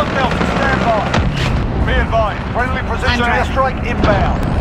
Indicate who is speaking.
Speaker 1: roadkills, stand by. Be advised, friendly precision airstrike inbound.